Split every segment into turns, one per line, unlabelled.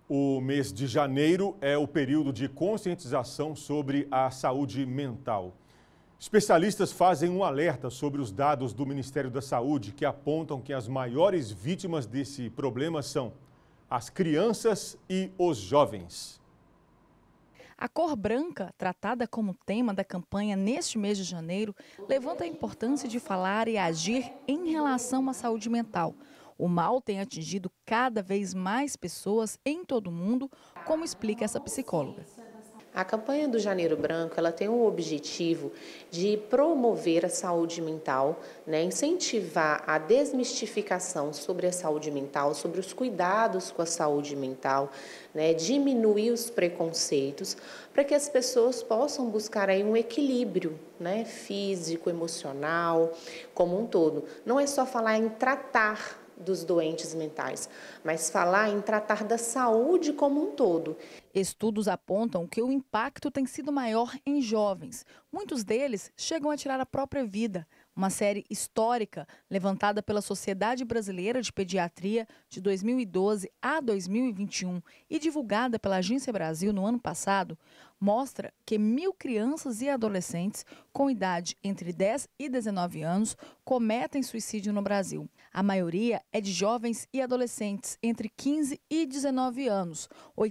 O mês de janeiro é o período de conscientização sobre a saúde mental. Especialistas fazem um alerta sobre os dados do Ministério da Saúde que apontam que as maiores vítimas desse problema são as crianças e os jovens.
A cor branca, tratada como tema da campanha neste mês de janeiro, levanta a importância de falar e agir em relação à saúde mental. O mal tem atingido cada vez mais pessoas em todo o mundo, como explica essa psicóloga.
A campanha do Janeiro Branco, ela tem o objetivo de promover a saúde mental, incentivar a desmistificação sobre a saúde mental, sobre os cuidados com a saúde mental, diminuir os preconceitos, para que as pessoas possam buscar aí um equilíbrio, físico, emocional, como um todo. Não é só falar em tratar dos doentes mentais, mas falar em tratar da saúde como um todo.
Estudos apontam que o impacto tem sido maior em jovens. Muitos deles chegam a tirar a própria vida. Uma série histórica levantada pela Sociedade Brasileira de Pediatria de 2012 a 2021 e divulgada pela Agência Brasil no ano passado, mostra que 1.000 crianças e adolescentes com idade entre 10 e 19 anos cometem suicídio no Brasil. A maioria é de jovens e adolescentes entre 15 e 19 anos,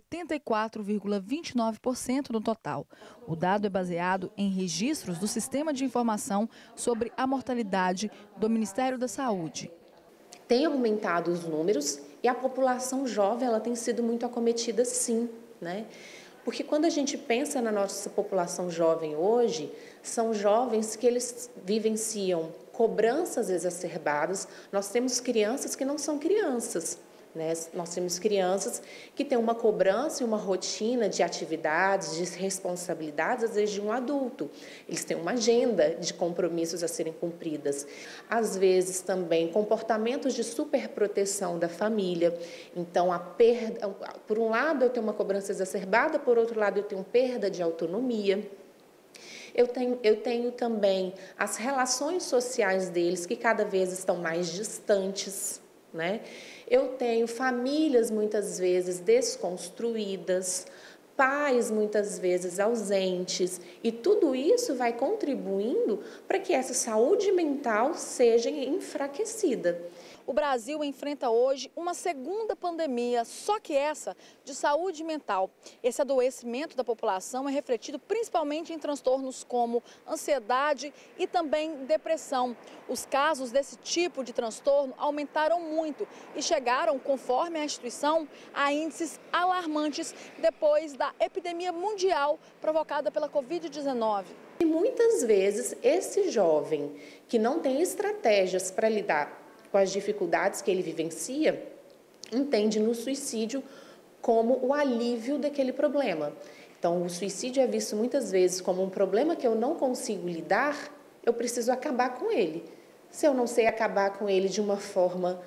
84,29% no total. O dado é baseado em registros do Sistema de Informação sobre a Mortalidade do Ministério da Saúde.
Tem aumentado os números e a população jovem ela tem sido muito acometida, sim, Porque quando a gente pensa na nossa população jovem hoje, são jovens que eles vivenciam cobranças exacerbadas. Nós temos crianças que não são crianças, Nós temos crianças que têm uma cobrança e uma rotina de atividades, de responsabilidades, às vezes de um adulto. Eles têm uma agenda de compromissos a serem cumpridas. Às vezes também comportamentos de superproteção da família. Então, por um lado eu tenho uma cobrança exacerbada, por outro lado eu tenho perda de autonomia. Eu tenho também as relações sociais deles que cada vez estão mais distantes, Eu tenho famílias muitas vezes desconstruídas, pais muitas vezes ausentes, e tudo isso vai contribuindo para que essa saúde mental seja enfraquecida.
O Brasil enfrenta hoje uma segunda pandemia, só que essa de saúde mental. Esse adoecimento da população é refletido principalmente em transtornos como ansiedade e também depressão. Os casos desse tipo de transtorno aumentaram muito e chegaram, conforme a instituição, a índices alarmantes depois da epidemia mundial provocada pela Covid-19.
E muitas vezes esse jovem que não tem estratégias para lidar com as dificuldades que ele vivencia, entende no suicídio como o alívio daquele problema. Então, o suicídio é visto muitas vezes como um problema que eu não consigo lidar, eu preciso acabar com ele. Se eu não sei acabar com ele de uma forma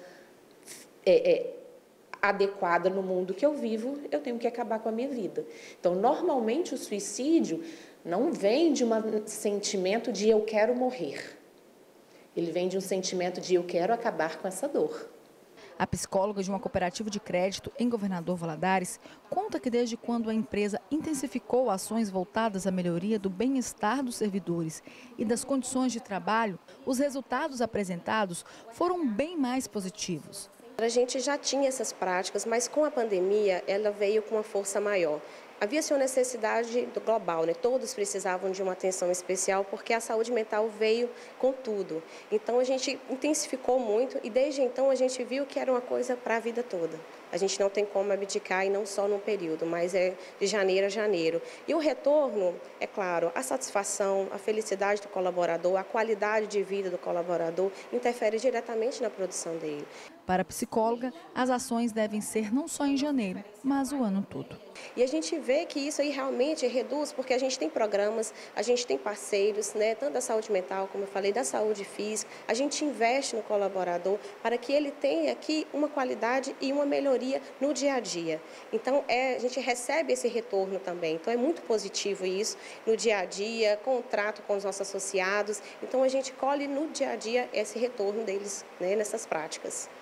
adequada no mundo que eu vivo, eu tenho que acabar com a minha vida. Então, normalmente, o suicídio não vem de um sentimento de eu quero morrer. Ele vem de um sentimento de eu quero acabar com essa dor.
A psicóloga de uma cooperativa de crédito em Governador Valadares conta que desde quando a empresa intensificou ações voltadas à melhoria do bem-estar dos servidores e das condições de trabalho, os resultados apresentados foram bem mais positivos.
A gente já tinha essas práticas, mas com a pandemia ela veio com uma força maior. Havia-se uma necessidade global, Todos precisavam de uma atenção especial porque a saúde mental veio com tudo. Então a gente intensificou muito e desde então a gente viu que era uma coisa para a vida toda. A gente não tem como abdicar e não só num período, mas é de janeiro a janeiro. E o retorno, é claro, a satisfação, a felicidade do colaborador, a qualidade de vida do colaborador interfere diretamente na produção dele.
Para a psicóloga, as ações devem ser não só em janeiro, mas o ano todo.
E a gente vê que isso aí realmente reduz, porque a gente tem programas, a gente tem parceiros, tanto da saúde mental, como eu falei, da saúde física. A gente investe no colaborador para que ele tenha aqui uma qualidade e uma melhoria no dia a dia. Então, a gente recebe esse retorno também. Então, é muito positivo isso no dia a dia, contrato com os nossos associados. Então, a gente colhe no dia a dia esse retorno deles, nessas práticas.